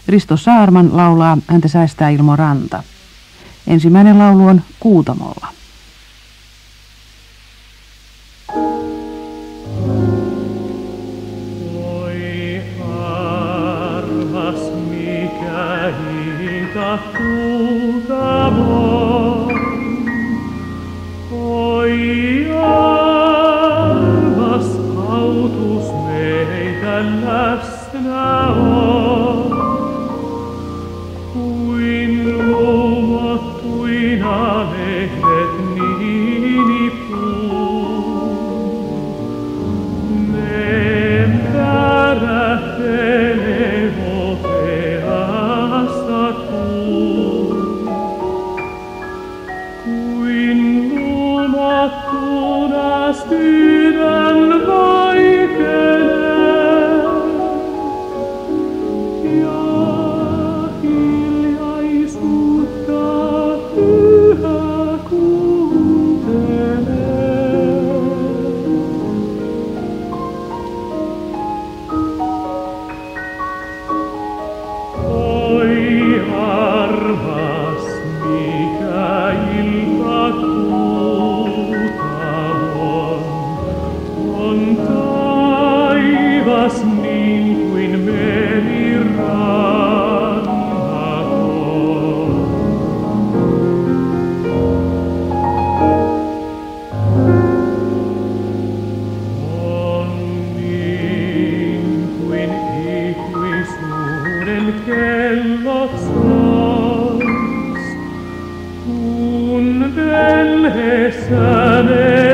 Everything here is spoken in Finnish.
Risto Saarman laulaa Häntä säästää Ilmo Ranta. Ensimmäinen laulu on Kuutamolla. Oi armas, mikä hinta Kuutamo. Oi armas, autus meitä läsnä on. Kuin lumottuina lehdet niinipuun. Ne värähtelee hopeasta kuun. Kuin lumottuna sydän vaikenee. Ja hiljaisuutta yhä kuuntelee. Oi armas, mikä ilta Kuutamon on taivas niin kuin merirannaton. On niin kuin ikuisuuden kellot sois, kun velhessä ne